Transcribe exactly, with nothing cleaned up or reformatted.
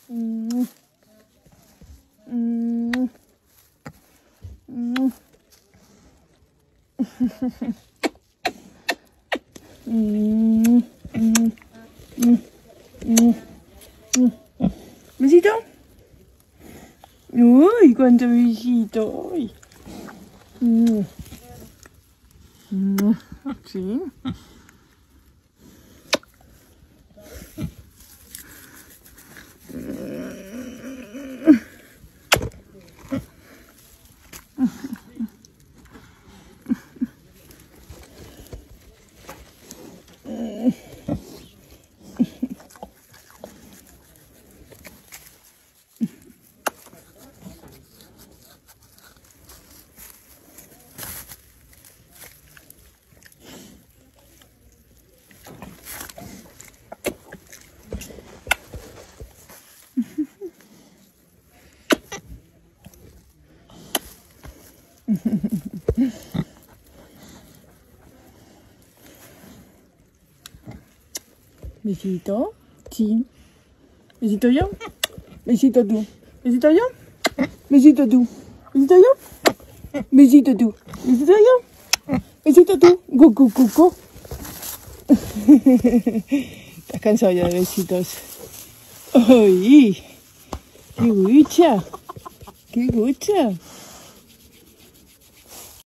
Mm. Mm. Mm. Mm. Mm. Mm. Mm. ¿Besito? Uy, cuánto besito. Uy. Mm. Mm. Sí. ¿Besito? Sí. ¿Besito yo? ¿Besito tú? ¿Besito yo? ¿Besito tú? ¿Besito yo? ¿Besito tú? ¿Besito yo? ¿Besito tú? ¡Gu, gu, gu, gu! ¿Estás cansado ya de besitos? ¡Ay! ¡Qué gucha! ¡Qué gucha!